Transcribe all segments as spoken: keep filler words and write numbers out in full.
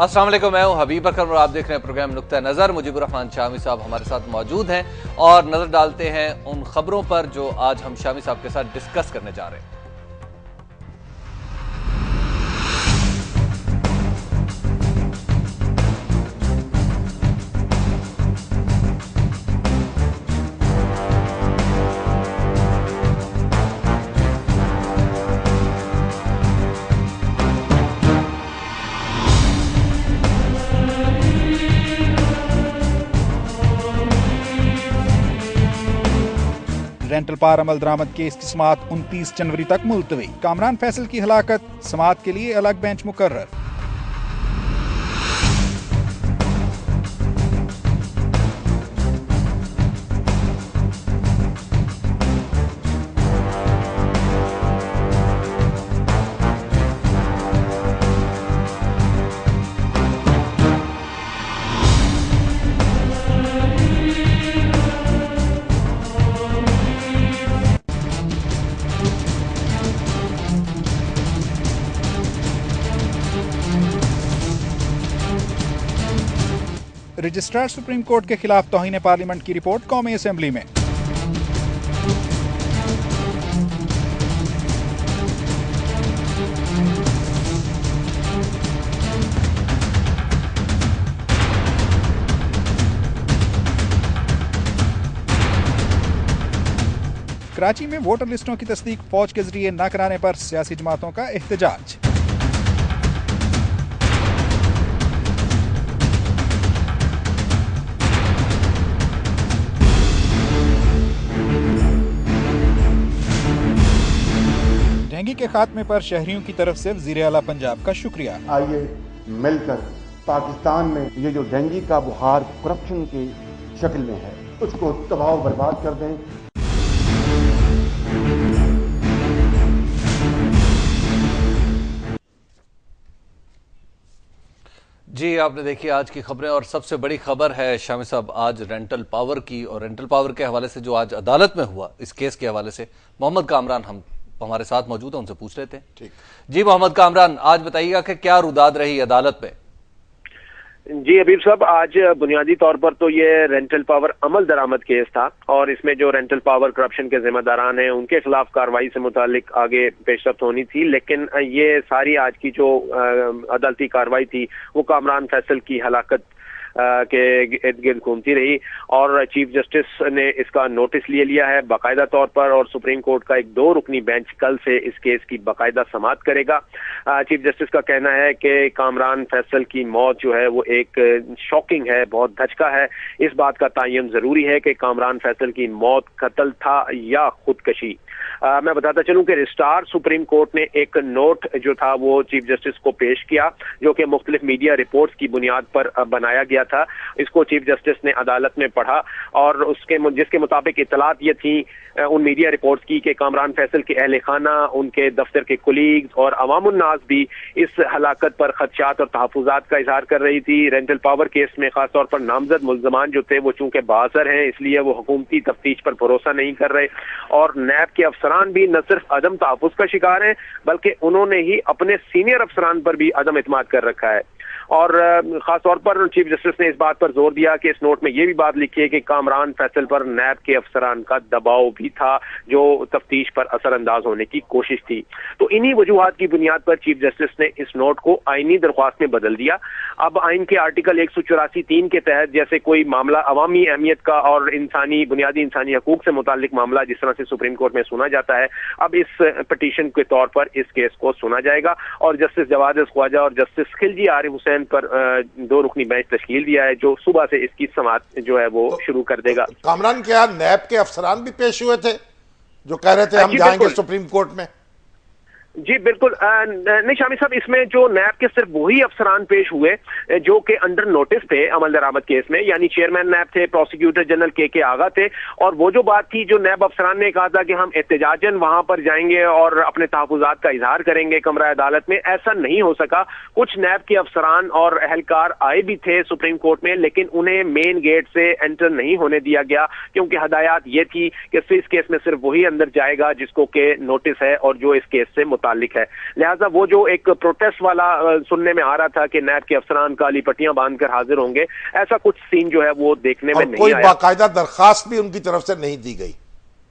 अस्सलाम वालेकुम, मैं हूं हबीब अकरम और आप देख रहे हैं प्रोग्राम नुक्ता नज़र। मुजीबुर रहमान शामी साहब हमारे साथ मौजूद हैं और नज़र डालते हैं उन खबरों पर जो आज हम शामी साहब के साथ डिस्कस करने जा रहे हैं। रेंटल पावर अमल दरामद केस की समाअत उनतीस जनवरी तक मुलतवी। कामरान फैसल की हलाकत, समाअत के लिए अलग बेंच मुकर्रर। रजिस्ट्रार सुप्रीम कोर्ट के खिलाफ तौहीन पार्लियामेंट की रिपोर्ट कौमी असेंबली में। कराची में वोटर लिस्टों की तस्दीक फौज के जरिए न कराने पर सियासी जमातों का एहतजाज। डेंगू के खात्मे पर शहरियों की तरफ से वज़ीर आला पंजाब का शुक्रिया। आइए मिलकर पाकिस्तान में ये जो डेंगू का बुखार करप्शन की शक्ल में है उसको तबाह बर्बाद कर दें। जी, आपने देखी आज की खबरें और सबसे बड़ी खबर है शामी साहब आज रेंटल पावर की, और रेंटल पावर के हवाले से जो आज अदालत में हुआ इस केस के हवाले से मोहम्मद कामरान हम हमारे साथ मौजूद है, उनसे पूछ रहे थे। ठीक जी, मोहम्मद कामरान, आज बताइएगा कि क्या रुदाद रही अदालत में। जी हबीब साहब, आज बुनियादी तौर पर तो ये रेंटल पावर अमल दरामद केस था और इसमें जो रेंटल पावर करप्शन के जिम्मेदारान हैं उनके खिलाफ कार्रवाई से मुतालिक आगे पेशरफ्त होनी थी, लेकिन ये सारी आज की जो अदालती कार्रवाई थी वो कामरान फैसल की हलाकत के इर्द गिर्द घूमती रही और चीफ जस्टिस ने इसका नोटिस ले लिया है बाकायदा तौर पर, और सुप्रीम कोर्ट का एक दो रुकनी बेंच कल से इस केस की बाकायदा समाअत करेगा। चीफ जस्टिस का कहना है कि कामरान फैसल की मौत जो है वो एक शॉकिंग है, बहुत धचका है। इस बात का तयन जरूरी है कि कामरान फैसल की मौत कत्ल था या खुदकशी। आ, मैं बताता चलूं कि रजिस्ट्रार सुप्रीम कोर्ट ने एक नोट जो था वो चीफ जस्टिस को पेश किया जो कि मुख्तलिफ मीडिया रिपोर्ट्स की बुनियाद पर बनाया गया था। इसको चीफ जस्टिस ने अदालत में पढ़ा और उसके जिसके मुताबिक इतलात ये थी उन मीडिया रिपोर्ट्स की कि कामरान फैसल के अहले खाना, उनके दफ्तर के कुलीग्स और अवामुन नास भी इस हलाकत पर खदशात और तहफ़्फ़ुज़ात का इजहार कर रही थी। रेंटल पावर केस में खासतौर पर नामजद मुल्ज़मान जो थे वो चूंकि बाज़र हैं इसलिए वो हुकूमती तफ्तीश पर भरोसा नहीं कर रहे और नैब के अफसरान भी न सिर्फ अदम तहफ़्फ़ुज़ का शिकार हैं बल्कि उन्होंने ही अपने सीनियर अफसरान पर भी अदम इत्मीनान कर रखा है। और खासतौर पर चीफ जस्टिस ने इस बात पर जोर दिया कि इस नोट में यह भी बात लिखी है कि कामरान फैसल पर नैब के अफसरान का दबाव भी था जो तफ्तीश पर असरअंदाज होने की कोशिश थी। तो इन्हीं वजूहात की बुनियाद पर चीफ जस्टिस ने इस नोट को आईनी दरख्वास्त में बदल दिया। अब आइन के आर्टिकल एक सौ चौरासी तीन के तहत जैसे कोई मामला अवामी अहमियत का और इंसानी बुनियादी इंसानी हकूक से मुतालिक मामला जिस तरह से सुप्रीम कोर्ट में सुना जाता है, अब इस पिटीशन के तौर पर इस केस को सुना जाएगा और जस्टिस जवाद ख्वाजा और जस्टिस खिलजी आरिफ हुसैन पर दो रुकनी बेंच तश्कील दिया है जो सुबह से इसकी समाअत जो है वो तो, शुरू कर देगा। तो कामरान के यहाँ नैब के अफसरान भी पेश हुए थे जो कह रहे थे हम जाएंगे सुप्रीम कोर्ट में। जी बिल्कुल नहीं शामी साहब, इसमें जो नैब के सिर्फ वही अफसरान पेश हुए जो कि अंडर नोटिस थे अमल दरामद केस में, यानी चेयरमैन नैब थे, प्रोसिक्यूटर जनरल के के आगा थे। और वो जो बात थी जो नैब अफसरान ने कहा था कि हम एहतजाजन वहां पर जाएंगे और अपने तहफ़्फ़ुज़ात का इजहार करेंगे कमरा अदालत में, ऐसा नहीं हो सका। कुछ नैब के अफसरान और अहलकार आए भी थे सुप्रीम कोर्ट में लेकिन उन्हें मेन गेट से एंटर नहीं होने दिया गया क्योंकि हदायत ये थी कि इस केस में सिर्फ वही अंदर जाएगा जिसको के नोटिस है और जो इस केस से मुतालिक है। लिहाजा वो जो एक प्रोटेस्ट वाला सुनने में आ रहा था कि नैब के अफसरान काली पट्टियां बांधकर हाजिर होंगे, ऐसा कुछ सीन जो है वो देखने में नहीं कोई आया। बाकायदा दरखास्त भी उनकी तरफ से नहीं दी गई।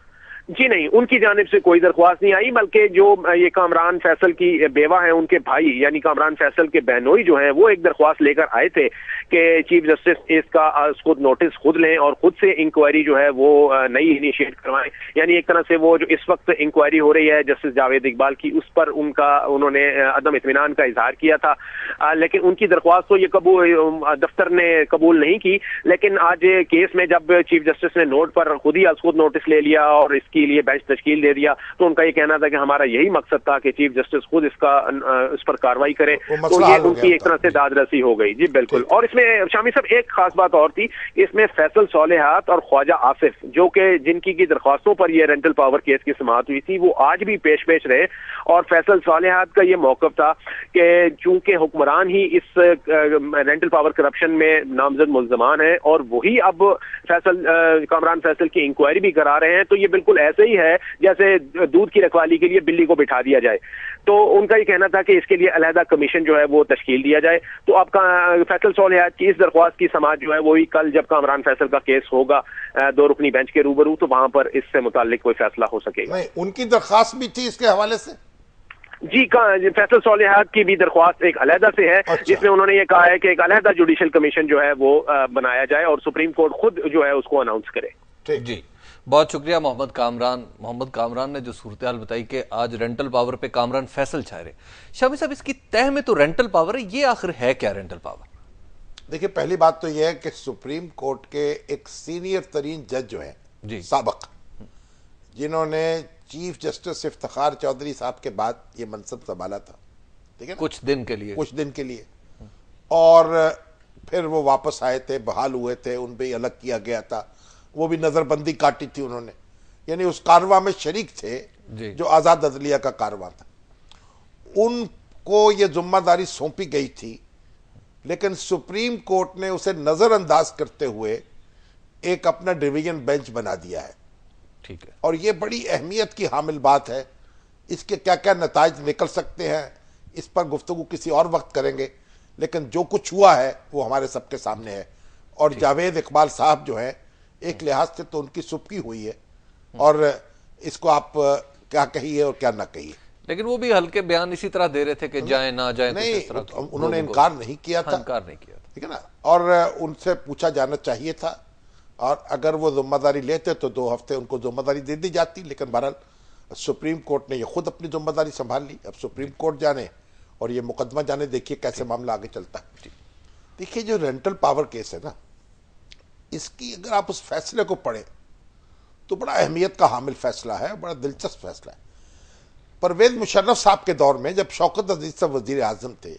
जी नहीं, उनकी जानिब से कोई दरख्वास्त नहीं आई, बल्कि जो ये कामरान फैसल की बेवा है उनके भाई यानी कामरान फैसल के बहनोई जो हैं वो एक दरख्वास्त लेकर आए थे कि चीफ जस्टिस इसका खुद नोटिस खुद लें और खुद से इंक्वायरी जो है वो नई इनिशिएट करवाएं। यानी एक तरह से वो जो इस वक्त इंक्वायरी हो रही है जस्टिस जावेद इकबाल की, उस पर उनका उन्होंने अदम इत्मीनान का इजहार किया था, लेकिन उनकी दरख्वास्त तो ये कबूल दफ्तर ने कबूल नहीं की। लेकिन आज केस में जब चीफ जस्टिस ने नोट पर खुद ही खुद नोटिस ले लिया और इसकी लिए बेंच तश्कील दे दिया, तो उनका ये कहना था कि हमारा यही मकसद था कि चीफ जस्टिस खुद इसका इस पर कार्रवाई करे, तो ये उनकी एक तरह से दादरसी हो गई। जी बिल्कुल। और इसमें शामी साहब एक खास बात और थी, इसमें फैसल सोलेहात और ख्वाजा आसिफ जो कि जिनकी की दरख्वास्तों पर यह रेंटल पावर केस की समाअत हुई थी, वो आज भी पेश पेश रहे। और फैसल सोलेहात का यह मौकफ था कि चूंकि हुक्मरान ही इस रेंटल पावर करप्शन में नामजद मुल्जमान है और वही अब फैसल कामरान फैसल की इंक्वायरी भी करा रहे हैं, तो ये बिल्कुल ऐसे ही है जैसे दूध की रखवाली के लिए बिल्ली को बिठा दिया जाए। तो उनका ये कहना था कि इसके लिए अलहदा कमीशन जो है वो तश्कील दिया जाए। तो अब फैसल सोलेहात की इस दरख्वास्त की समाअत जो है वो ही कल जब कामरान फैसल का केस होगा दो रुकनी बेंच के रूबरू, तो वहां पर इससे मुताल्लिक कोई फैसला हो सकेगा। नहीं, उनकी दरख्वास्त भी थी इसके हवाले से। जी, फैसल सोलेहात की भी दरख्वास्त एक अलहदा से है। अच्छा। जिसमें उन्होंने ये कहा है कि एक अलहदा जुडिशल कमीशन जो है वो बनाया जाए और सुप्रीम कोर्ट खुद जो है उसको अनाउंस करे। ठीक जी, बहुत शुक्रिया मोहम्मद कामरान। मोहम्मद कामरान ने जो सूरत हाल बताई कि आज रेंटल पावर पे कामरान फैसल छा रहे। शामी साहब, इसकी तह में तो रेंटल पावर है, ये आखिर है क्या रेंटल पावर? देखिए, पहली बात तो यह है कि सुप्रीम कोर्ट के एक सीनियर तरीन जज जो है जी साबक, जिन्होंने चीफ जस्टिस इफ्तिखार चौधरी साहब के बाद ये मनसब संभाला था, ठीक है ना, कुछ दिन के लिए कुछ दिन के लिए और फिर वो वापस आए थे, बहाल हुए थे, उन पे अलग किया गया था, वो भी नजरबंदी काटी थी उन्होंने, यानी उस कारवा में शरीक थे जो आजाद अदलिया का कारवा था। उनको ये जिम्मेदारी सौंपी गई थी, लेकिन सुप्रीम कोर्ट ने उसे नजरअंदाज करते हुए एक अपना डिवीजन बेंच बना दिया है। ठीक है। और ये बड़ी अहमियत की हामिल बात है। इसके क्या क्या नताइज निकल सकते हैं इस पर गुफ्तगू किसी और वक्त करेंगे, लेकिन जो कुछ हुआ है वो हमारे सबके सामने है। और जावेद इकबाल साहब जो है, एक लिहाज से तो उनकी सुबकी हुई है, और इसको आप क्या कहिए और क्या ना कहिए, लेकिन वो भी हल्के बयान इसी तरह दे रहे थे कि जाए ना जाए। नहीं, इस तरह तो उन्होंने इनकार नहीं किया था, इनकार नहीं किया, ठीक है ना। और उनसे पूछा जाना चाहिए था, और अगर वो जिम्मेदारी लेते तो दो हफ्ते उनको जिम्मेदारी दे दी जाती, लेकिन बहरहाल सुप्रीम कोर्ट ने ये खुद अपनी जिम्मेदारी संभाल ली। अब सुप्रीम कोर्ट जाने और ये मुकदमा जाने, देखिए कैसे मामला आगे चलता है। देखिए, जो रेंटल पावर केस है ना, इसकी अगर आप उस फैसले को पढ़ें तो बड़ा अहमियत का हामिल फैसला है, बड़ा दिलचस्प फैसला है। परवेज मुशर्रफ साहब के दौर में जब शौकत अजीज साहब वजीर आजम थे,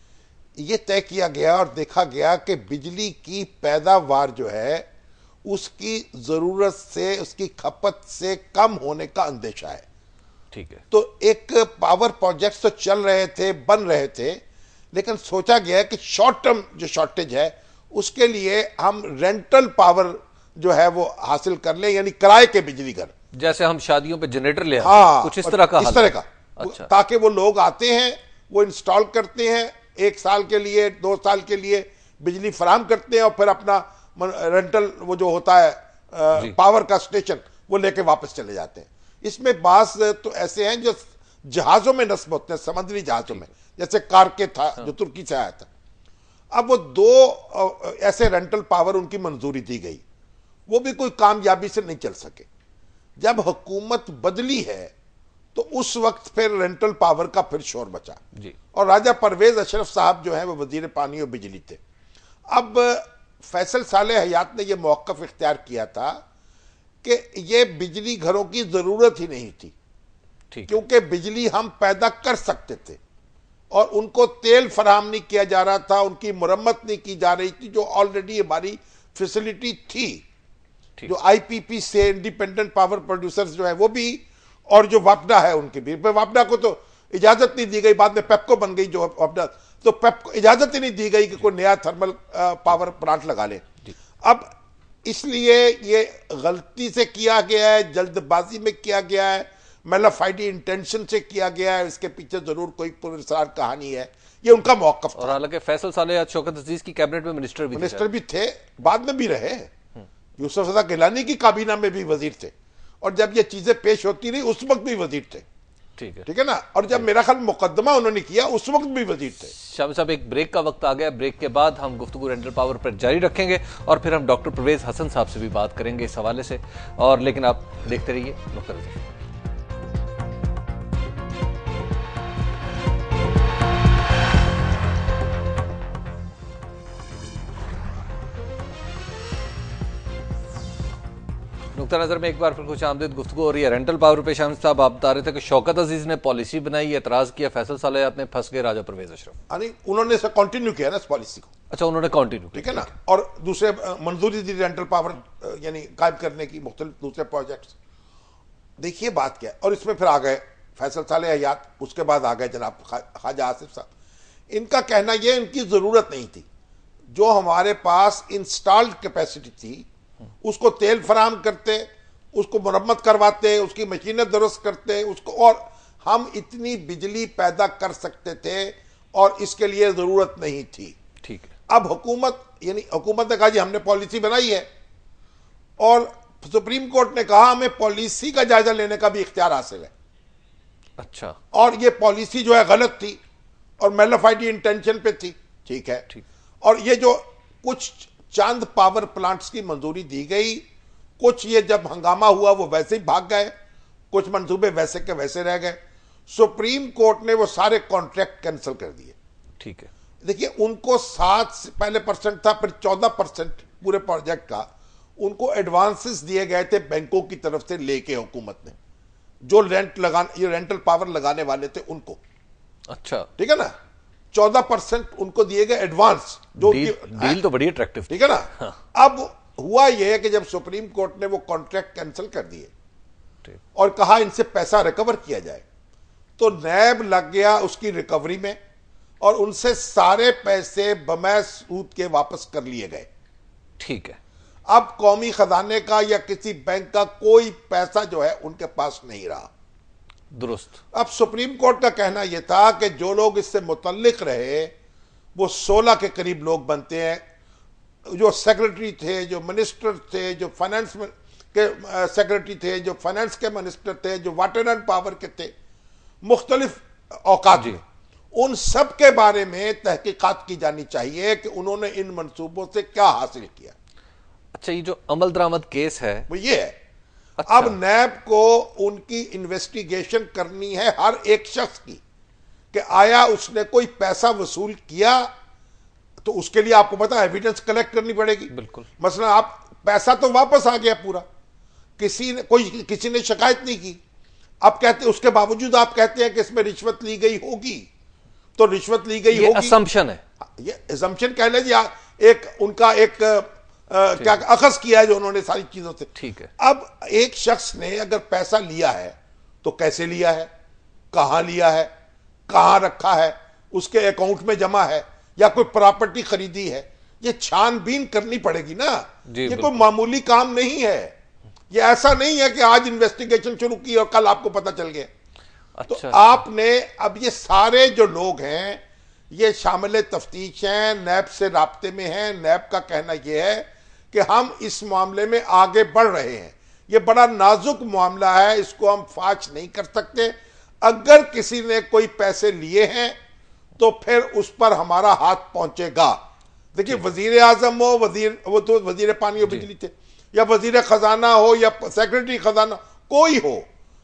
ये तय किया गया और देखा गया कि बिजली की पैदावार जो है उसकी जरूरत से, उसकी खपत से कम होने का अंदेशा है। ठीक है। तो एक पावर प्रोजेक्ट्स तो चल रहे थे, बन रहे थे, लेकिन सोचा गया कि शॉर्ट टर्म जो शॉर्टेज है उसके लिए हम रेंटल पावर जो है वो हासिल कर ले, यानी किराए के बिजली घर, जैसे हम शादियों पे जनरेटर ले आते, हाँ, कुछ इस तरह का इस तरह का। अच्छा। ताकि वो लोग आते हैं, वो इंस्टॉल करते हैं, एक साल के लिए, दो साल के लिए बिजली फराम करते हैं, और फिर अपना रेंटल वो जो होता है आ, पावर का स्टेशन वो लेके वापस चले जाते हैं। इसमें बास तो ऐसे हैं जो जहाजों में नस्ब होते हैं, समुद्री जहाजों में, जैसे कारके था, हाँ। जो तुर्की से आया था। अब वो दो ऐसे रेंटल पावर उनकी मंजूरी दी गई, वो भी कोई कामयाबी से नहीं चल सके। जब हुकूमत बदली है तो उस वक्त फिर रेंटल पावर का फिर शोर बचा जी। और राजा परवेज अशरफ साहब जो है वो वजीर पानी और बिजली थे। अब फैसल साले हयात ने यह मौक़िफ़ इख्तियार किया था कि ये बिजली घरों की जरूरत ही नहीं थी, क्योंकि बिजली हम पैदा कर सकते थे और उनको तेल फराहम नहीं किया जा रहा था, उनकी मुरम्मत नहीं की जा रही थी, जो ऑलरेडी हमारी फैसिलिटी थी, जो आईपीपी से इंडिपेंडेंट पावर प्रोड्यूसर्स जो है वो भी, और जो वापडा है उनके भी। वापडा को तो इजाजत नहीं दी गई, बाद में पेप्को बन गई जो वापडा, तो पेप्को इजाजत ही नहीं दी गई कि कोई नया थर्मल पावर प्लांट लगा ले। अब इसलिए ये गलती से किया गया है, जल्दबाजी में किया गया है, मेलाफाइडी इंटेंशन से किया गया है, इसके पीछे जरूर कोई पुरस्कार कहानी है, ये उनका मौकफ और हालांकि फैसल साले शौकत अजीज की कैबिनेट में मिनिस्टर भी मिनिस्टर भी थे, बाद में भी रहे, यूसुफ रजा गिलानी की काबीना में भी वजीर थे, और जब ये चीजें पेश होती रही उस वक्त भी वजीर थे। ठीक है, ठीक है ना। और जब मेरा ख्याल मुकदमा उन्होंने किया उस वक्त भी वजीर थे। शामिल साहब, एक ब्रेक का वक्त आ गया। ब्रेक के बाद हम गुफ्तगू रेंटल पावर पर जारी रखेंगे और फिर हम डॉक्टर परवेज हसन साहब से भी बात करेंगे इस हवाले से। और लेकिन आप देखते रहिए नुक्ता नज़र। नुक्ता नजर में एक बार फिर कुछ आमदीद गुफ्तगू हो रही है। रेंटल पावर पे शामिल साहब आप बता रहे थे कि शौकत अजीज ने पॉलिसी बनाई, एतराज किया, फैसल सालेहात में फंस गए राजा परवेज अशरफ। अरे उन्होंने इसे कंटिन्यू किया ना इस पॉलिसी को। अच्छा, उन्होंने कंटिन्यू, ठीक है ना। और दूसरे मंजूरी दी रेंटल पावर यानी कायम करने की मुख्तलिफ दूसरे प्रोजेक्ट्स। देखिए बात क्या है, और इसमें फिर आ गए फैसल सालेहात, उसके बाद आ गए जनाब ख्वाजा आसिफ साहब। इनका कहना यह इनकी जरूरत नहीं थी, जो हमारे पास इंस्टॉल्ड कैपेसिटी थी उसको तेल फराम करते, उसको मुरम्मत करवाते, उसकी मशीनें दुरुस्त करते, उसको, और हम इतनी बिजली पैदा कर सकते थे और इसके लिए जरूरत नहीं थी। ठीक है। अब हुकूमत यानी हुकूमत ने कहा जी हमने पॉलिसी बनाई है, और सुप्रीम कोर्ट ने कहा हमें पॉलिसी का जायजा लेने का भी इख्तियार हासिल है। अच्छा। और ये पॉलिसी जो है गलत थी और मेलाफाइडी इंटेंशन पे थी। ठीक है, ठीक। और ये जो कुछ चंद पावर प्लांट्स की मंजूरी दी गई, कुछ ये जब हंगामा हुआ वो वैसे ही भाग गए, कुछ मंसूबे वैसे के वैसे रह गए। सुप्रीम कोर्ट ने वो सारे कॉन्ट्रैक्ट कैंसिल कर दिए। ठीक है। देखिए उनको सात पहले परसेंट था, फिर चौदह परसेंट पूरे प्रोजेक्ट का उनको एडवांसेस दिए गए थे बैंकों की तरफ से लेके हुकूमत ने, जो रेंट लगाने ये रेंटल पावर लगाने वाले थे उनको। अच्छा। ठीक है ना। चौदह परसेंट उनको दिए गए एडवांस, जो डील, डील तो बड़ी अट्रैक्टिव। ठीक है ना। हाँ। अब हुआ यह है कि जब सुप्रीम कोर्ट ने वो कॉन्ट्रैक्ट कैंसिल कर दिए और कहा इनसे पैसा रिकवर किया जाए, तो नैब लग गया उसकी रिकवरी में और उनसे सारे पैसे बमै सूद के वापस कर लिए गए। ठीक है। अब कौमी खजाने का या किसी बैंक का कोई पैसा जो है उनके पास नहीं रहा। दुरुस्त। अब सुप्रीम कोर्ट का कहना यह था कि जो लोग इससे मुतल्लिक रहे वो सोलह के करीब लोग बनते हैं, जो सेक्रेटरी थे, जो मिनिस्टर थे, जो फाइनेंस के सेक्रेटरी थे, जो फाइनेंस के मिनिस्टर थे, जो वाटर एंड पावर के थे, मुख्तलिफ औकात में, उन सब के बारे में तहकीकात की जानी चाहिए कि उन्होंने इन मंसूबों से क्या हासिल किया। अच्छा, ये जो अमल दरामद केस है वो ये है। अच्छा। अब नैब को उनकी इन्वेस्टिगेशन करनी है हर एक शख्स की कि आया उसने कोई पैसा वसूल किया, तो उसके लिए आपको पता है एविडेंस कलेक्ट करनी पड़ेगी। बिल्कुल। मसलन आप पैसा तो वापस आ गया पूरा, किसी ने कोई किसी ने शिकायत नहीं की, आप कहते उसके बावजूद आप कहते हैं कि इसमें रिश्वत ली गई होगी, तो रिश्वत ली गई ये होगी, असम्पशन है। ये असम्पशन कह लीजिए, एक उनका एक आ, क्या अखज किया है जो उन्होंने सारी चीजों से। ठीक है। अब एक शख्स ने अगर पैसा लिया है तो कैसे लिया है, कहां लिया है, कहां रखा है, उसके अकाउंट में जमा है या कोई प्रॉपर्टी खरीदी है, ये छानबीन करनी पड़ेगी ना। ये कोई मामूली काम नहीं है। ये ऐसा नहीं है कि आज इन्वेस्टिगेशन शुरू की और कल आपको पता चल गया। अच्छा। तो आपने अब ये सारे जो लोग हैं ये शामिल तफ्तीश हैं, नैब से राब्ते में हैं। नैब का कहना यह है कि हम इस मामले में आगे बढ़ रहे हैं। ये बड़ा नाजुक मामला है, इसको हम फाश नहीं कर सकते। अगर किसी ने कोई पैसे लिए हैं तो फिर उस पर हमारा हाथ पहुंचेगा। देखिए वजीर आजम हो, वजीर वो तो वजीर पानी और बिजली थे, या वजीर खजाना हो या सेक्रेटरी खजाना, कोई हो,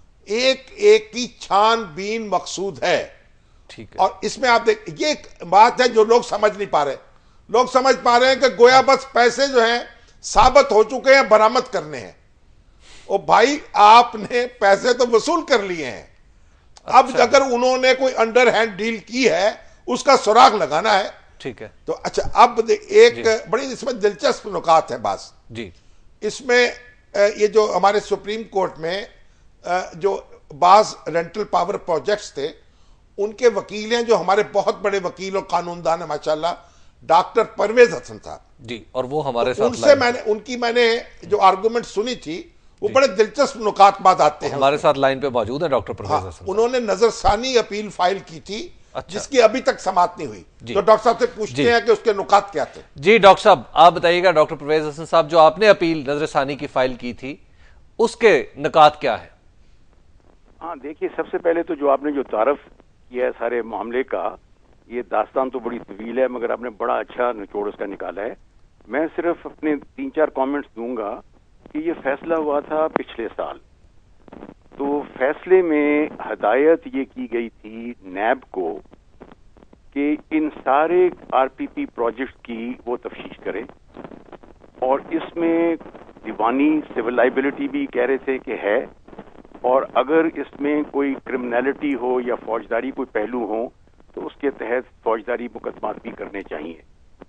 एक एक की छानबीन मकसूद है। ठीक है। और इसमें आप देख, ये एक बात है जो लोग समझ नहीं पा रहे। लोग समझ पा रहे हैं कि गोया बस पैसे जो हैं साबित हो चुके हैं, बरामद करने हैं। ओ भाई, आपने पैसे तो वसूल कर लिए हैं। अच्छा। अब अगर उन्होंने कोई अंडर हैंड डील की है उसका सुराग लगाना है। ठीक है। तो अच्छा, अब एक बड़ी इसमें दिलचस्प नुकात है बात जी। इसमें ये जो हमारे सुप्रीम कोर्ट में जो बाज रेंटल पावर प्रोजेक्ट्स थे, उनके वकील हैं जो हमारे बहुत बड़े वकील और कानूनदान है माशाल्लाह, डॉक्टर परवेज हसन साहब जी, और वो हमारे तो साथ उनसे मैंने उनकी मैंने जो आर्गुमेंट सुनी थी वो बड़े दिलचस्प नुकात बात आते हैं। हमारे साथ लाइन पे मौजूद है डॉक्टर परवेज हाँ, हसन। उन्होंने नजरसानी अपील फाइल की थी। अच्छा। जिसकी अभी तक समाप्त नहीं हुई। तो डॉक्टर साहब से पूछते हैं कि उसके नुकात क्या थे। जी डॉक्टर साहब, आप बताइएगा डॉक्टर परवेज हसन साहब, जो आपने अपील नजरसानी की फाइल की थी उसके नुकात क्या है? हाँ देखिए, सबसे पहले तो जो आपने जो तारफ किया है सारे मामले का, ये दास्तान तो बड़ी तवील है, मगर आपने बड़ा अच्छा निचोड़ उसका निकाला है। मैं सिर्फ अपने तीन चार कमेंट्स दूंगा कि ये फैसला हुआ था पिछले साल। तो फैसले में हदायत ये की गई थी नैब को कि इन सारे आरपीपी प्रोजेक्ट की वो तफ्तीश करें, और इसमें दीवानी सिविल लाइबिलिटी भी कह रहे थे कि है, और अगर इसमें कोई क्रिमिनलिटी हो या फौजदारी कोई पहलू हो तो उसके तहत फौजदारी मुकदमा भी करने चाहिए।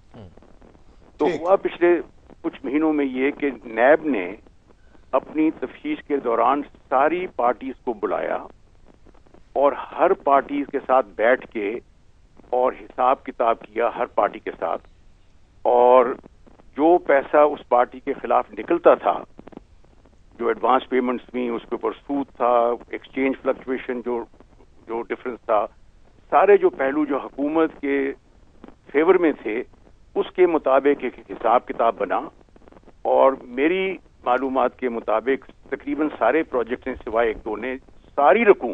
तो हुआ पिछले कुछ महीनों में ये कि नैब ने अपनी तफ्तीश के दौरान सारी पार्टीज को बुलाया और हर पार्टी के साथ बैठ के और हिसाब किताब किया हर पार्टी के साथ, और जो पैसा उस पार्टी के खिलाफ निकलता था, जो एडवांस पेमेंट्स हुई, उसके ऊपर सूद था, एक्सचेंज फ्लक्चुएशन जो जो डिफरेंस था, सारे जो पहलू जो हुकूमत के फेवर में थे, उसके मुताबिक एक हिसाब किताब बना। और मेरी मालूमात के मुताबिक तकरीबन सारे प्रोजेक्ट हैं सिवाय एक दो ने सारी रकूम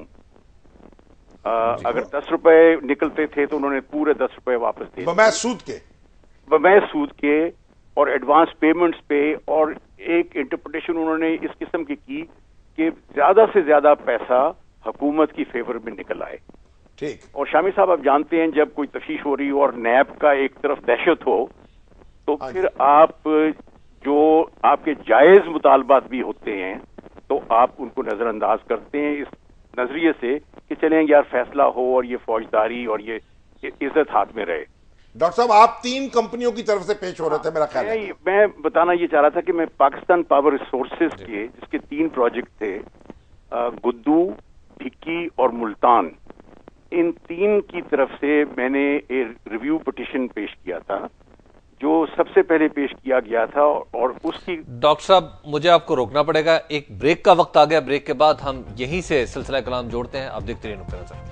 अगर दस रुपए निकलते थे तो उन्होंने पूरे दस रुपए वापस दे बमैज सूद के बमैज सूद के और एडवांस पेमेंट्स पे। और एक इंटरप्रिटेशन उन्होंने इस किस्म की की कि ज्यादा से ज्यादा पैसा हुकूमत की फेवर में निकल आए। ठीक। और शामी साहब, आप जानते हैं जब कोई तफ्तीश हो रही हो और नैब का एक तरफ दहशत हो तो फिर आप जो आपके जायज मुतालबात भी होते हैं तो आप उनको नजरअंदाज करते हैं इस नजरिए से कि चलें यार फैसला हो और ये फौजदारी और ये इज्जत हाथ में रहे। डॉक्टर साहब, आप तीन कंपनियों की तरफ से पेश हो रहे थे, मेरा ख्याल है। मैं बताना ये चाह रहा था कि मैं पाकिस्तान पावर रिसोर्सेज के जिसके तीन प्रोजेक्ट थे, गुद्दू, भिक्की और मुल्तान, इन तीन की तरफ से मैंने एक रिव्यू पिटीशन पेश किया था जो सबसे पहले पेश किया गया था। और उसकी डॉक्टर साहब, मुझे आपको रोकना पड़ेगा, एक ब्रेक का वक्त आ गया। ब्रेक के बाद हम यहीं से सिलसिला कलाम जोड़ते हैं। आप देखते रहिए नुक्ता नज़र।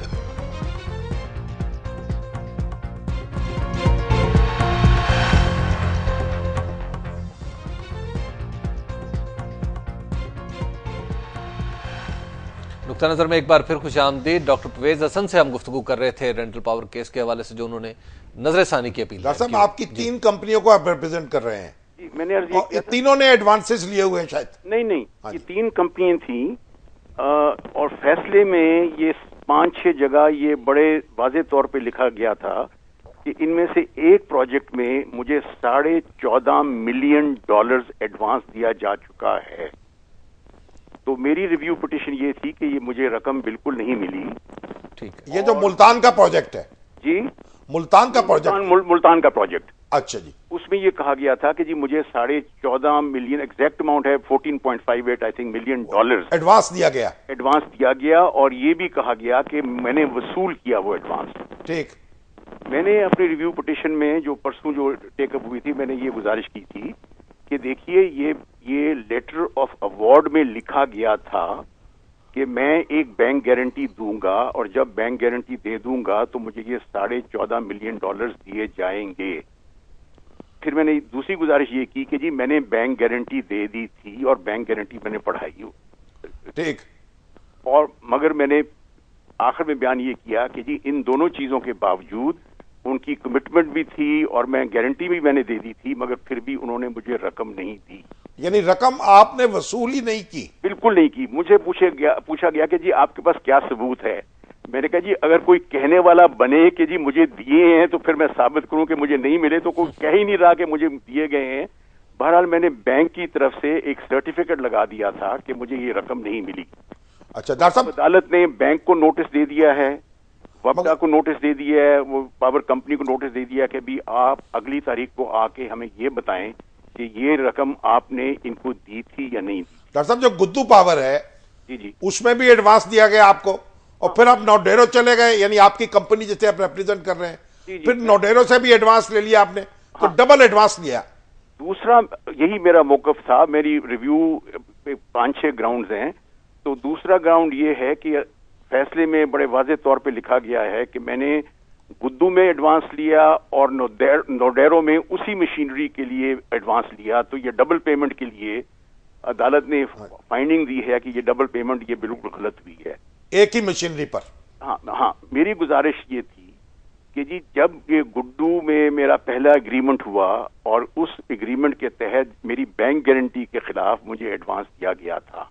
नुक्ता नजर में एक बार फिर खुशामदीद। डॉक्टर परवेज हसन से हम गुफ्तगू कर रहे थे रेंटल पावर केस के हवाले से जो उन्होंने नजरसानी की अपील। डॉक्टर साहब, आपकी तीन कंपनियों को आप रिप्रेजेंट कर रहे हैं। मैंने अर्ज किया था, तीनों ने एडवांसेस लिए हुए हैं शायद। नहीं नहीं, ये तीन कंपनियां थी और फैसले में ये पांच छह जगह ये बड़े वाज़ेह तौर पे लिखा गया था कि इनमें से एक प्रोजेक्ट में मुझे साढ़े चौदह मिलियन डॉलर्स एडवांस दिया जा चुका है। तो मेरी रिव्यू पिटीशन ये थी कि ये मुझे रकम बिल्कुल नहीं मिली। ठीक है। ये जो मुल्तान का प्रोजेक्ट है जी, मुल्तान का प्रोजेक्ट मुल, मुल्तान का प्रोजेक्ट। अच्छा जी। उसमें ये कहा गया था कि जी मुझे साढ़े चौदह मिलियन, एग्जैक्ट अमाउंट है fourteen point five eight I think million dollars advance दिया गया एडवांस दिया गया और ये भी कहा गया कि मैंने वसूल किया वो एडवांस। ठीक। मैंने अपनी रिव्यू पिटीशन में जो परसों जो टेकअप हुई थी, मैंने ये गुजारिश की थी कि देखिए ये ये लेटर ऑफ अवार्ड में लिखा गया था कि मैं एक बैंक गारंटी दूंगा और जब बैंक गारंटी दे दूंगा तो मुझे ये साढ़े चौदह मिलियन डॉलर्स दिए जाएंगे। फिर मैंने दूसरी गुजारिश ये की कि जी मैंने बैंक गारंटी दे दी थी और बैंक गारंटी मैंने पढ़ाई। ठीक। और मगर मैंने आखिर में बयान ये किया कि जी इन दोनों चीजों के बावजूद उनकी कमिटमेंट भी थी और मैं गारंटी भी मैंने दे दी थी, मगर फिर भी उन्होंने मुझे रकम नहीं दी। यानी रकम आपने वसूल ही नहीं की? बिल्कुल नहीं की। मुझे पूछे गया पूछा गया कि जी आपके पास क्या सबूत है। मैंने कहा जी अगर कोई कहने वाला बने कि जी मुझे दिए हैं तो फिर मैं साबित करूं कि मुझे नहीं मिले, तो कोई कह ही नहीं रहा कि मुझे दिए गए हैं। बहरहाल मैंने बैंक की तरफ से एक सर्टिफिकेट लगा दिया था कि मुझे ये रकम नहीं मिली। अच्छा डॉक्टर साहब, अदालत ने बैंक को नोटिस दे दिया है, वक्ता को नोटिस दे दिया है, वो पावर कंपनी को नोटिस दे दिया कि भी आप अगली तारीख को आके हमें ये बताएं कि ये रकम आपने इनको दी थी या नहीं दी। डॉक्टर साहब, जो गुद्दू पावर है जी जी उसमें भी एडवांस दिया गया आपको और फिर आप नोडेरो चले गए, यानी आपकी कंपनी जिसे आप रिप्रेजेंट कर रहे हैं, जी जी, फिर नोडेरो से भी एडवांस ले लिया आपने, तो डबल एडवांस लिया। दूसरा यही मेरा मौकफ था। मेरी रिव्यू पांच छह ग्राउंड्स हैं। तो दूसरा ग्राउंड ये है कि फैसले में बड़े वाजे तौर पे लिखा गया है कि मैंने गुद्दू में एडवांस लिया और नोडेर, नोडेरो में उसी मशीनरी के लिए एडवांस लिया। तो ये डबल पेमेंट के लिए अदालत ने फाइंडिंग दी है कि ये डबल पेमेंट ये बिल्कुल गलत हुई है एक ही मशीनरी पर। हाँ हाँ, मेरी गुजारिश ये थी कि जी जब ये गुड्डू में मेरा पहला एग्रीमेंट हुआ और उस एग्रीमेंट के तहत मेरी बैंक गारंटी के खिलाफ मुझे एडवांस दिया गया था,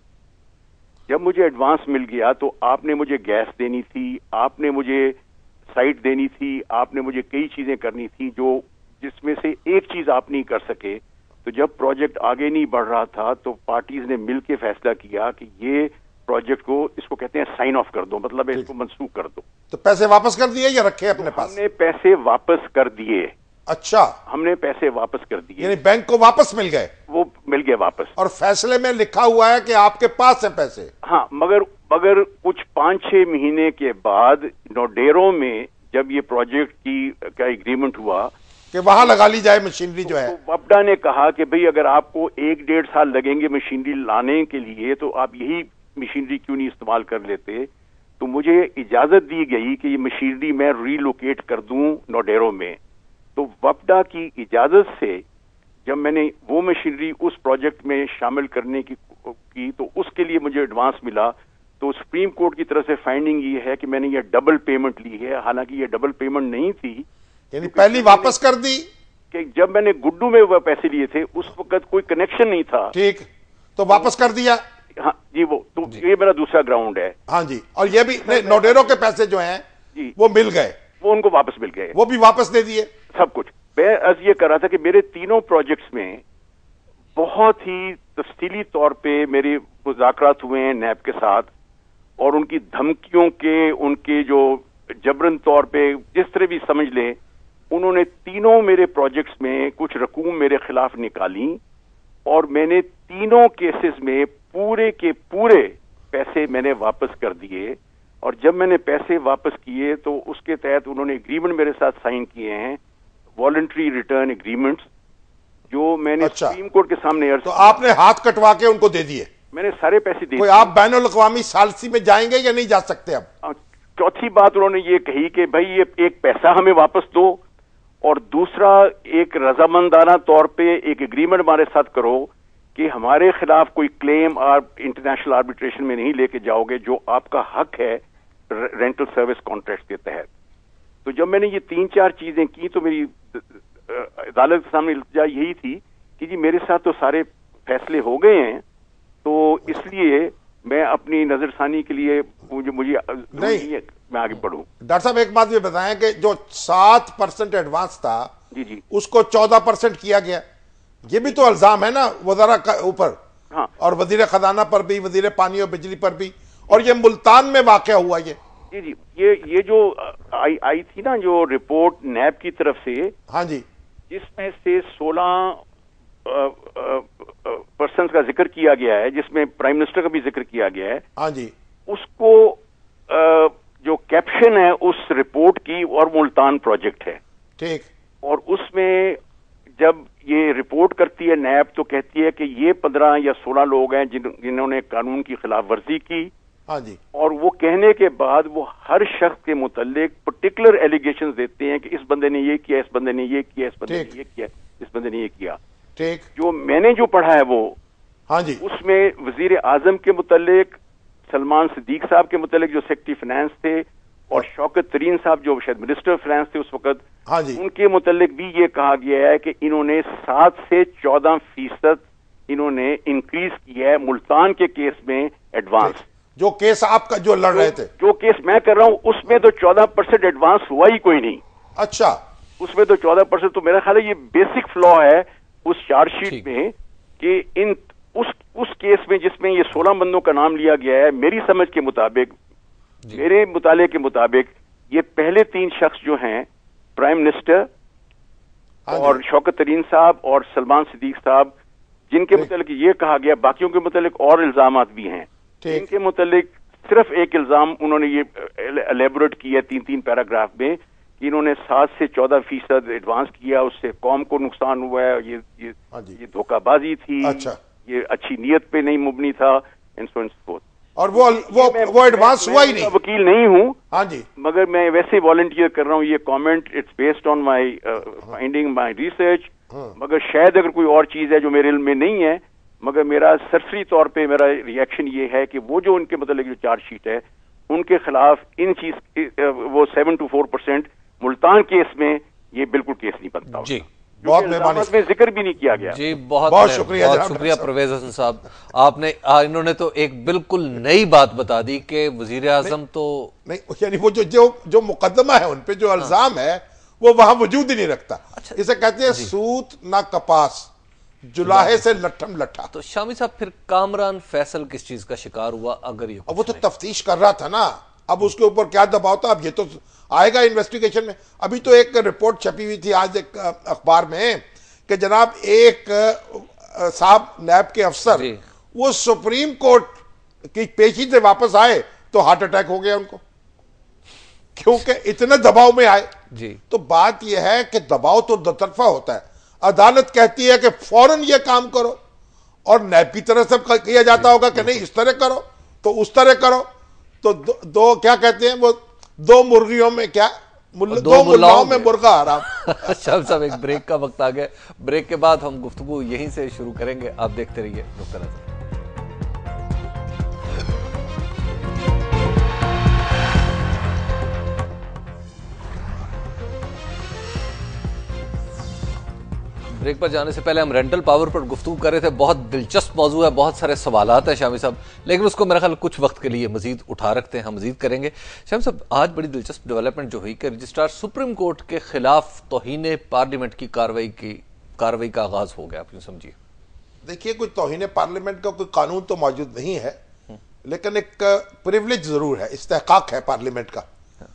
जब मुझे एडवांस मिल गया तो आपने मुझे गैस देनी थी, आपने मुझे साइट देनी थी, आपने मुझे कई चीजें करनी थी जो जिसमें से एक चीज आप नहीं कर सके। तो जब प्रोजेक्ट आगे नहीं बढ़ रहा था तो पार्टीज ने मिलकर फैसला किया कि ये प्रोजेक्ट को, इसको कहते हैं साइन ऑफ कर दो, मतलब इसको मंसूख कर दो। तो पैसे वापस कर दिए या रखे अपने तो पास? हमने पैसे वापस कर दिए। अच्छा, हमने पैसे वापस कर दिए, यानी बैंक को वापस मिल गए? वो मिल गए वापस। और फैसले में लिखा हुआ है कि आपके पास है पैसे? हाँ, मगर मगर कुछ पांच छह महीने के बाद नोडेरो में जब ये प्रोजेक्ट की का एग्रीमेंट हुआ कि वहां लगा ली जाए मशीनरी जो है, तो वपडा ने कहा कि भाई अगर आपको एक डेढ़ साल लगेंगे मशीनरी लाने के लिए तो आप यही मशीनरी क्यों नहीं इस्तेमाल कर लेते। तो मुझे इजाजत दी गई कि ये मशीनरी मैं रीलोकेट कर दूं नोडेरो में। तो वपडा की इजाजत से जब मैंने वो मशीनरी उस प्रोजेक्ट में शामिल करने की की तो उसके लिए मुझे एडवांस मिला। तो सुप्रीम कोर्ट की तरफ से फाइंडिंग ये है कि मैंने ये डबल पेमेंट ली है, हालांकि ये डबल पेमेंट नहीं थी। यानी पहली वापस कर दी कि जब मैंने गुड्डू में वह पैसे लिए थे उस वक्त कोई कनेक्शन नहीं था। ठीक, तो वापस कर दिया। हाँ जी, वो तो जी। ये मेरा दूसरा ग्राउंड है। हाँ जी, और ये भी नोडेरो के पैसे जो हैं जी वो मिल गए, वो उनको वापस मिल गए, वो भी वापस दे दिए सब कुछ। मैं अर्ज ये कर रहा था कि मेरे तीनों प्रोजेक्ट्स में बहुत ही तफसीली तौर पे मेरे मुज़ाकरात हुए हैं नैब के साथ, और उनकी धमकियों के, उनके जो जबरन तौर पे जिस तरह भी समझ लें, उन्होंने तीनों मेरे प्रोजेक्ट्स में कुछ रकूम मेरे खिलाफ निकाली और मैंने तीनों केसेस में पूरे के पूरे पैसे मैंने वापस कर दिए। और जब मैंने पैसे वापस किए तो उसके तहत उन्होंने एग्रीमेंट मेरे साथ साइन किए हैं, वॉलंटरी रिटर्न एग्रीमेंट्स, जो मैंने अच्छा। सुप्रीम कोर्ट के सामने अर्ज। तो आपने हाथ कटवा के उनको दे दिए? मैंने सारे पैसे दे दिए। आप बैनुल अक़वामी सालसी में जाएंगे या नहीं जा सकते अब? चौथी बात उन्होंने ये कही कि भाई ये एक पैसा हमें वापस दो, और दूसरा एक रजामंदाना तौर पे एक एग्रीमेंट हमारे साथ करो कि हमारे खिलाफ कोई क्लेम आप इंटरनेशनल आर्बिट्रेशन में नहीं लेके जाओगे, जो आपका हक है रेंटल सर्विस कॉन्ट्रैक्ट के तहत। तो जब मैंने ये तीन चार चीजें की तो मेरी अदालत के सामने इल्तिजा यही थी कि जी मेरे साथ तो सारे फैसले हो गए हैं, तो इसलिए मैं अपनी नजरसानी के लिए मुझे मुझे नहीं मैं आगे बढ़ूं। डॉक्टर साहब एक बात भी बताएं कि जो सात परसेंट एडवांस था जी जी उसको चौदह परसेंट किया गया, ये भी तो इल्जाम है ना वज़रा का ऊपर। हाँ, और वजीर खजाना पर भी, वजीर पानी और बिजली पर भी, और ये मुल्तान में वाक़या हुआ ये। जी जी ये ये जो आई आई थी ना जो रिपोर्ट नैब की तरफ से, हाँ जी, जिसमें से सोलह पर्सन का जिक्र किया गया है, जिसमें प्राइम मिनिस्टर का भी जिक्र किया गया है, हाँ जी, उसको आ, जो कैप्शन है उस रिपोर्ट की, और मुल्तान प्रोजेक्ट है। ठीक, और उसमें जब ये रिपोर्ट करती है नैब तो कहती है कि ये पंद्रह या सोलह लोग हैं जिन जिन्होंने कानून की खिलाफ वर्जी की। हाँ जी, और वो कहने के बाद वो हर शख्स के मुतल्लिक पर्टिकुलर एलिगेशंस देते हैं कि इस बंदे ने ये किया, इस बंदे ने ये किया, इस बंदे ने ये किया, इस बंदे ने ये किया। ठीक, जो मैंने जो पढ़ा है वो, हाँ जी, उसमें वजीर आजम के मुतल्लिक, सलमान सिद्दीक साहब के मुतल्लिक जो सेक्रेटरी फाइनेंस थे, और शौकत तरीन साहब जो शायद मिनिस्टर फाइनेंस थे उस वक्त, हाँ जी, उनके मुतल्लिक भी ये कहा गया है कि इन्होंने सात से चौदह फीसद इन्होंने इंक्रीज किया है मुल्तान के केस में एडवांस। जो केस आपका जो लड़ रहे थे, जो केस मैं कर रहा हूं उसमें तो चौदह परसेंट एडवांस हुआ ही कोई नहीं। अच्छा, उसमें तो चौदह परसेंट, तो मेरा ख्याल है ये बेसिक फ्लॉ है उस चार्जशीट में कि इन उस उस केस में जिसमें ये सोलह बंदों का नाम लिया गया है, मेरी समझ के मुताबिक, मेरे मुताले के मुताबिक, ये पहले तीन शख्स जो हैं, प्राइम मिनिस्टर और शौकत तरीन साहब और सलमान सिद्दीक साहब, जिनके मुतालिक ये कहा गया, बाकियों के मुतालिक और इल्जामात भी हैं। इनके मुतालिक सिर्फ एक इल्जाम उन्होंने ये एलेबोरेट किया तीन तीन पैराग्राफ में कि इन्होंने सात से चौदह फीसद एडवांस किया, उससे कौम को नुकसान हुआ है, ये ये ये धोखाबाजी थी। अच्छा, ये अच्छी नीयत पे नहीं मुबनी था, and so and so forth. और वो वो वो एडवांस हुआ ही नहीं। वकील नहीं हूँ, हाँ जी, मगर मैं वैसे वॉलंटियर कर रहा हूँ। ये comment it's based on my finding, my research. मगर शायद अगर कोई और चीज है जो मेरे इल्म में नहीं है, मगर मेरा सरसरी तौर पे मेरा रिएक्शन ये है कि वो जो उनके मतलब जो चार्जशीट है उनके खिलाफ इन चीज वो seven two four percent Multan case में ये बिल्कुल केस नहीं बनता जी। बहुत मेहरबानी, में जिक्र भी नहीं किया गया जी। बहुत बहुत शुक्रिया, बहुत शुक्रिया परवेज हसन साहब, आपने आ, इन्होंने तो एक बिल्कुल नई बात बता दी कि वजीर आजम तो नहीं, यानी वो जो जो जो मुकदमा है उन पे जो इल्जाम है वो वहां वजूद ही नहीं रखता। अच्छा, इसे कहते हैं सूत ना कपास, जुलाहे से लट्ठम लट्ठा। तो शामी साहब फिर कामरान फैसल किस चीज का शिकार हुआ? अगर ये अब वो तो तफ्तीश कर रहा था ना, अब उसके ऊपर क्या दबाव था, अब ये तो आएगा इन्वेस्टिगेशन में। अभी तो एक रिपोर्ट छपी हुई थी आज एक अखबार में कि जनाब एक साहब नैब के अफसर वो सुप्रीम कोर्ट की पेशी से वापस आए तो हार्ट अटैक हो गया उनको, क्योंकि इतने दबाव में आए जी। तो बात यह है कि दबाव तो दो तरफा होता है। अदालत कहती है कि फौरन ये काम करो, और नैब की तरफ से किया जाता होगा कि नहीं इस तरह करो तो उस तरह करो। तो दो, दो क्या कहते हैं वो, दो मुर्गियों में क्या मुल, दो, दो मुल्लाओं में मुर्गा हराम। शाम साहब एक ब्रेक का वक्त आ गया, ब्रेक के बाद हम गुफ्तगू यहीं से शुरू करेंगे, आप देखते रहिए नुक्ता नज़र। ब्रेक पर जाने से पहले हम रेंटल पावर पर गुफ्तगू कर रहे थे। बहुत दिलचस्प मौजू है, बहुत सारे सवालात हैं शामी साहब, लेकिन उसको मेरा ख्याल कुछ वक्त के लिए मजीद उठा रखते हैं, हम मजीद करेंगे। शामी साहब, आज बड़ी दिलचस्प डेवलपमेंट जो हुई कि रजिस्ट्रार सुप्रीम कोर्ट के खिलाफ तौहीन पार्लियामेंट की कार्रवाई की कार्रवाई का आगाज हो गया। आप यूं समझिए। देखिए, कोई तौहीन पार्लियामेंट का कोई कानून तो मौजूद नहीं है, लेकिन एक प्रिविलेज जरूर है, इस्तेहकाक है पार्लियामेंट का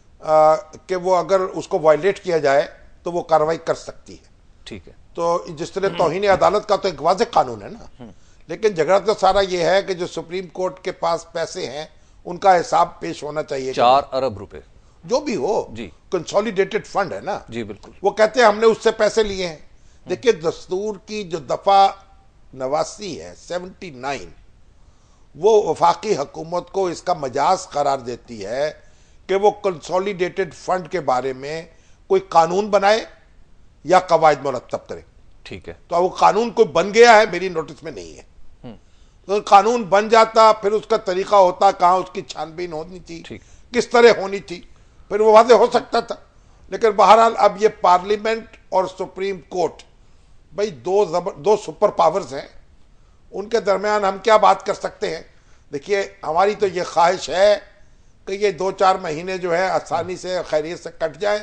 कि वो अगर उसको वायलेट किया जाए तो वो कार्रवाई कर सकती है। ठीक है, तो जिस तरह तौहीन अदालत का तो एक वाज़ेह कानून है ना, लेकिन झगड़ा तो सारा ये है कि जो सुप्रीम कोर्ट के पास पैसे हैं उनका हिसाब पेश होना चाहिए। चार अरब रुपए जो भी हो जी, कंसोलिडेटेड फंड है ना जी, बिल्कुल। वो कहते हैं हमने उससे पैसे लिए हैं। देखिए, दस्तूर की जो दफा नवासी है सेवेंटी नाइन, वो वफाकी हुकूमत को इसका मजाज करार देती है कि वो कंसोलिडेटेड फंड के बारे में कोई कानून बनाए या कवायद मुरत्तब करे। ठीक है, तो वो कानून कोई बन गया है, मेरी नोटिस में नहीं है। तो कानून बन जाता, फिर उसका तरीका होता, कहाँ उसकी छानबीन होनी थी, किस तरह होनी थी, फिर वो वादे हो सकता था। लेकिन बहरहाल अब ये पार्लियामेंट और सुप्रीम कोर्ट, भाई दो जबर दो सुपर पावर्स हैं, उनके दरमियान हम क्या बात कर सकते हैं। देखिए, हमारी तो ये ख्वाहिश है कि ये दो चार महीने जो है आसानी से खैरियत से कट जाए,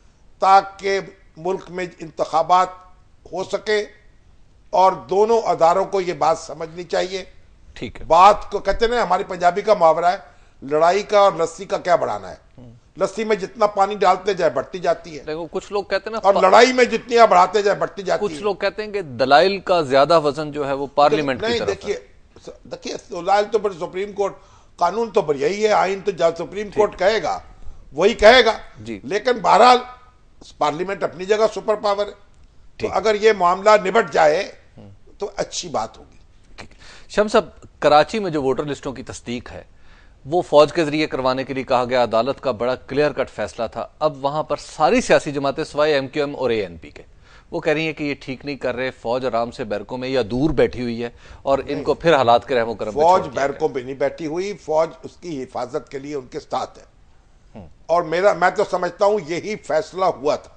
ताकि मुल्क में इंतखाबात हो सके, और दोनों अदारों को ये बात समझनी चाहिए। ठीक है, बात को कहते हैं ना, हमारी पंजाबी का मुहावरा है, लड़ाई का और लस्सी का क्या बढ़ाना है। लस्सी में जितना पानी डालते जाए बढ़ती जाती है, देखो कुछ लोग कहते हैं ना, और लड़ाई में जितनी आप बढ़ाते जाए बढ़ती जाती है। कुछ लोग कहते हैं कि दलाइल का ज्यादा वजन जो है वो पार्लियामेंट की तरफ है। देखिए देखिए दलाइल तो पर सुप्रीम कोर्ट, कानून तो पर यही है, आइन तो जब सुप्रीम कोर्ट कहेगा वही कहेगा। लेकिन बहरहाल पार्लियामेंट अपनी जगह सुपर पावर है, तो अगर ये मामला निबट जाए तो अच्छी बात होगी। शम्स साहब, कराची में जो वोटर लिस्टों की तस्दीक है वो फौज के जरिए करवाने के लिए कहा गया, अदालत का बड़ा क्लियर कट फैसला था। अब वहां पर सारी सियासी जमातें सिवाय एम क्यू एम और ए एन पी के वो कह रही है कि ये ठीक नहीं कर रहे, फौज आराम से बैरकों में या दूर बैठी हुई है और इनको फिर हालात के रहमो करम। फौज बैरकों पे नहीं बैठी हुई, फौज उसकी हिफाजत के लिए उनके साथ है। और मेरा मैं तो समझता हूं यही फैसला हुआ था।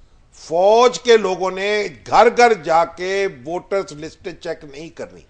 फौज के लोगों ने घर घर जाके वोटर्स लिस्ट चेक नहीं करनी,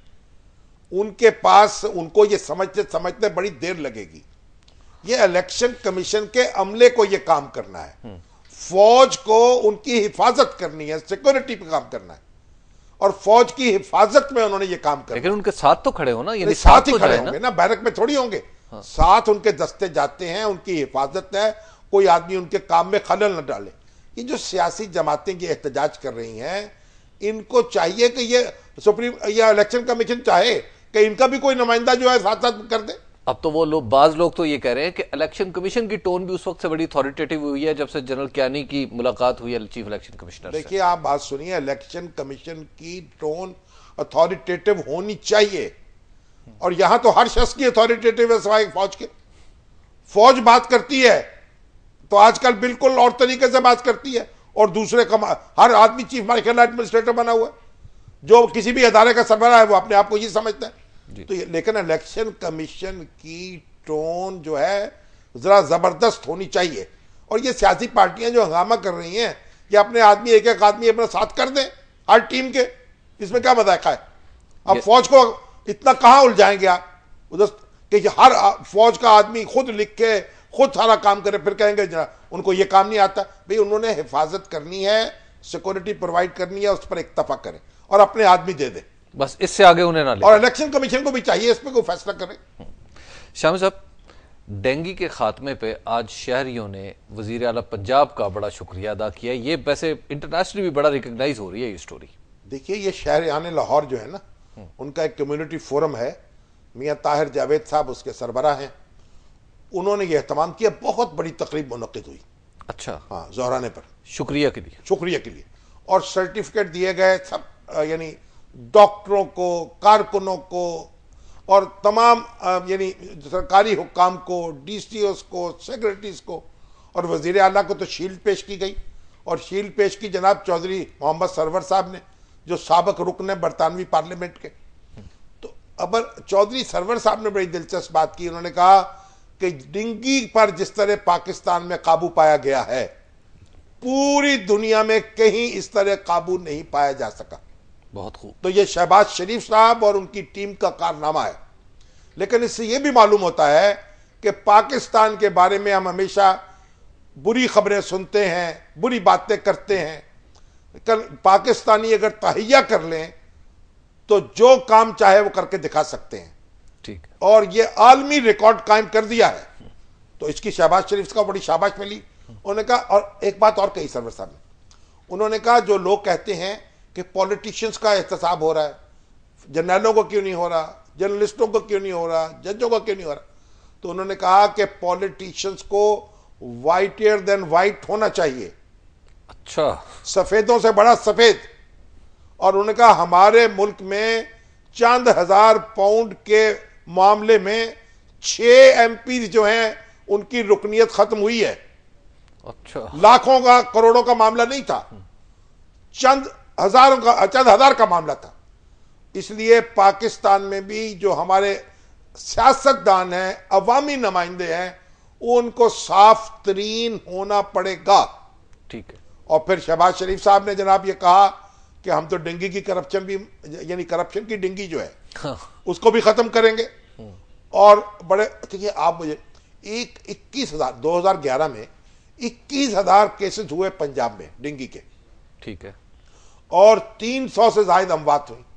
उनके पास उनको ये समझते समझते बड़ी देर लगेगी। ये इलेक्शन कमीशन के अमले को ये काम करना है, फौज को उनकी हिफाजत करनी है, सिक्योरिटी पे काम करना है, और फौज की हिफाजत में उन्होंने ये काम करना। लेकिन उनके साथ तो खड़े हो ना, यानी साथ, साथ ही तो खड़े होंगे ना, बैरक में थोड़ी होंगे। हाँ। साथ उनके दस्ते जाते हैं, उनकी हिफाजत है, कोई आदमी उनके काम में खलल न डाले। ये जो सियासी जमातें ये एहतजाज कर रही हैं, इनको चाहिए कि ये सुप्रीम या इलेक्शन कमीशन चाहे कि इनका भी कोई नुमाइंदा जो है साथ साथ कर दे। अब तो वो लोग, बाज लोग तो ये कह रहे हैं कि इलेक्शन कमीशन की टोन भी उस वक्त से बड़ी अथॉरिटेटिव हुई है जब से जनरल क्यानी की मुलाकात हुई है चीफ इलेक्शन कमिश्नर से। देखिए, आप बात सुनिए, इलेक्शन कमीशन की टोन अथॉरिटेटिव होनी चाहिए। और यहां तो हर शख्स की अथॉरिटेटिव है सिवाय फौज के। फौज बात करती है तो आजकल बिल्कुल और तरीके से बात करती है, और दूसरे का हर आदमी चीफ मार्शल एडमिनिस्ट्रेटर बना हुआ है, जो किसी भी अदारे का सरबराह है वो अपने आप को ये समझता है। तो ये, लेकिन इलेक्शन कमीशन की टोन जो है जरा जबरदस्त होनी चाहिए। और ये सियासी पार्टियां जो हंगामा कर रही हैं, ये अपने आदमी एक एक आदमी अपना साथ कर दें हर टीम के, इसमें क्या मजाक है? अब फौज को इतना कहां उलझाएंगे आप उधर कि हर फौज का आदमी खुद लिख के खुद सारा काम करे, फिर कहेंगे उनको ये काम नहीं आता। भाई उन्होंने हिफाजत करनी है, सिक्योरिटी प्रोवाइड करनी है, उस पर इक्तफा करें और अपने आदमी दे दे, बस इससे आगे उन्हें ना ले। और इलेक्शन कमीशन को भी चाहिए इस पर कोई फैसला करे। शामिल साहब, डेंगू के खात्मे पे आज शहरियों ने वजीर आला पंजाब का बड़ा शुक्रिया अदा किया। ये वैसे इंटरनेशनली भी बड़ा रिकॉग्नाइज हो रही है ये स्टोरी। देखिए, ये शहर आने लाहौर जो है ना, उनका एक कम्युनिटी फोरम है, मियां ताहिर जावेद साहब उसके सरबराह हैं, उन्होंने ये एहतमाम किया, बहुत बड़ी तकरीब मुनक्किद हुई। अच्छा, हाँ, जोहराने पर शुक्रिया के लिए शुक्रिया के लिए और सर्टिफिकेट दिए गए सब, यानी डॉक्टरों को, कारकुनों को और तमाम यानी सरकारी हुक्काम को, डीसीओस को, सेक्रेटरीज को, और वजीर आला को तो शील्ड पेश की गई। और शील्ड पेश की जनाब चौधरी मोहम्मद सरवर साहब ने, जो साबिक रुकन है बरतानवी पार्लियामेंट के। तो अब चौधरी सरवर साहब ने बड़ी दिलचस्प बात की, उन्होंने कहा कि डेंगू पर जिस तरह पाकिस्तान में काबू पाया गया है, पूरी दुनिया में कहीं इस तरह काबू नहीं पाया जा सका। बहुत खूब। तो ये शहबाज शरीफ साहब और उनकी टीम का कारनामा है। लेकिन इससे यह भी मालूम होता है कि पाकिस्तान के बारे में हम हमेशा बुरी खबरें सुनते हैं, बुरी बातें करते हैं, कल पाकिस्तानी अगर तहैया कर लें तो जो काम चाहे वो करके दिखा सकते हैं। ठीक। और ये आलमी रिकॉर्ड कायम कर दिया है, तो इसकी शहबाज शरीफ का बड़ी शाबाश मिली। उन्होंने कहा, और एक बात और कही सरवर साहब ने, उन्होंने कहा जो लोग कहते हैं कि पॉलिटिशियंस का एहतसाब हो रहा है, जर्नलों को क्यों नहीं हो रहा, जर्नलिस्टों को क्यों नहीं हो रहा, जजों को क्यों नहीं हो रहा, तो उन्होंने कहा कि पॉलिटिशियंस को वाइटियर देन वाइट होना चाहिए। अच्छा, सफेदों से बड़ा सफेद। और उन्होंने कहा हमारे मुल्क में चंद हजार पाउंड के मामले में छह एमपी जो हैं उनकी रुकनियत खत्म हुई है। अच्छा, लाखों का, करोड़ों का मामला नहीं था, चंद हजारों का, चंद हजार का मामला था। इसलिए पाकिस्तान में भी जो हमारे सियासतदान हैं, अवामी नुमाइंदे हैं, उनको साफ तरीन होना पड़ेगा। ठीक है। और फिर शहबाज शरीफ साहब ने जनाब ये कहा कि हम तो डेंगू की करप्शन भी, यानी करप्शन की डेंगू जो है, हाँ, उसको भी खत्म करेंगे। और बड़े देखिए आप, मुझे एक इक्कीस हजार दो हजार ग्यारह में इक्कीस हजार केसेस हुए पंजाब में डेंगू के। ठीक है। और तीन सौ से ज्यादा अमवात हुई।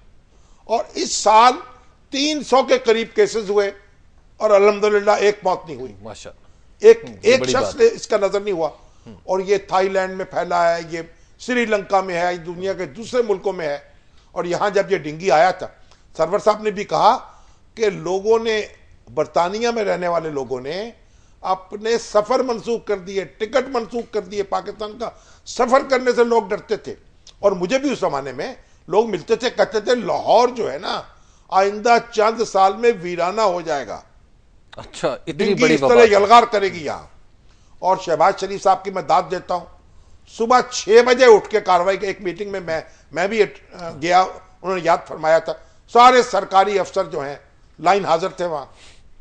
और इस साल तीन सौ के करीब केसेस हुए और अल्हम्दुलिल्लाह एक मौत नहीं हुई। माशाअल्लाह। एक एक शख्स ने इसका नजर नहीं हुआ। और ये थाईलैंड में फैला है, ये श्रीलंका में है, दुनिया के दूसरे मुल्कों में है। और यहां जब ये डेंगू आया था, सरवर साहब ने भी कहा कि लोगों ने, बरतानिया में रहने वाले लोगों ने अपने सफर मंसूख कर दिए, टिकट मंसूख कर दिए। पाकिस्तान का सफर करने से लोग डरते थे। और मुझे भी उस जमाने में लोग मिलते थे, कहते थे लाहौर जो है ना, आइंदा चंद साल में वीराना हो जाएगा। अच्छा, इतनी बड़ी इस तरह यलगार करेगी यहां। और शहबाज शरीफ साहब की मैं दाद देता हूं, सुबह छह बजे उठ के कार्रवाई की, एक मीटिंग में मैं मैं भी गया, उन्होंने याद फरमाया था, सारे सरकारी अफसर जो हैं लाइन हाजिर थे वहां।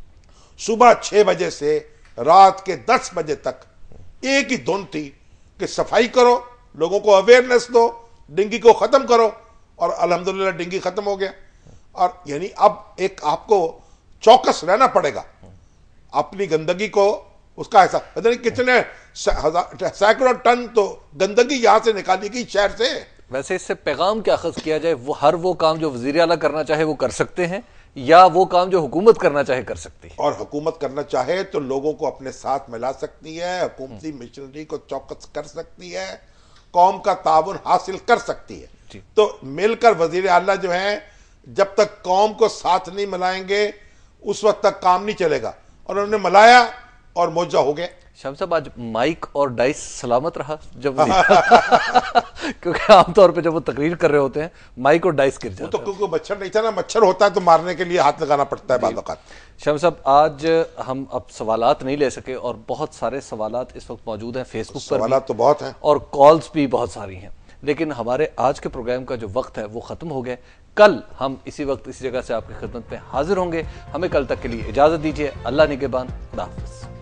सुबह छह बजे से रात के दस बजे तक एक ही धुन थी कि सफाई करो, लोगों को अवेयरनेस दो, डेंगू को खत्म करो। और अल्हम्दुलिल्लाह डेंगू खत्म हो गया। और यानी अब एक आपको चौकस रहना पड़ेगा, अपनी गंदगी को, उसका ऐसा कितने सैकड़ों टन तो गंदगी यहां से निकाली गई शहर से। वैसे इससे पैगाम क्या अखज़ किया जाए? वो हर वो काम जो वज़ीर आला करना चाहे वो कर सकते हैं, या वो काम जो हुकूमत करना चाहे कर सकती है? और हुकूमत करना चाहे तो लोगों को अपने साथ मिला सकती है, हुकूमती मिशनरी को चौकस कर सकती है, कौम का ताउन हासिल कर सकती है। तो मिलकर वजीर आला जो है, जब तक कौम को साथ नहीं मिलाएंगे उस वक्त तक काम नहीं चलेगा। और उन्होंने मिलाया और मौजा हो गया। शाम साहब आज माइक और डाइस सलामत रहा जब क्योंकि आमतौर पे जब वो तकरीर कर रहे होते हैं माइक और डाइस गिर जाते हैं। तो क्योंकि मच्छर नहीं था ना, मच्छर होता है तो मारने के लिए हाथ लगाना पड़ता है बाद वक़्त। शाम साहब आज हम अब सवालात नहीं ले सके और बहुत सारे सवालात इस वक्त मौजूद हैं फेसबुक पर, सवालात तो बहुत हैं और कॉल्स भी बहुत सारी हैं, लेकिन हमारे आज के प्रोग्राम का जो वक्त है वो खत्म हो गया। कल हम इसी वक्त इसी जगह से आपकी खिदमत में हाजिर होंगे। हमें कल तक के लिए इजाजत दीजिए। अल्लाह निगहबान। खुदा हाफिज़।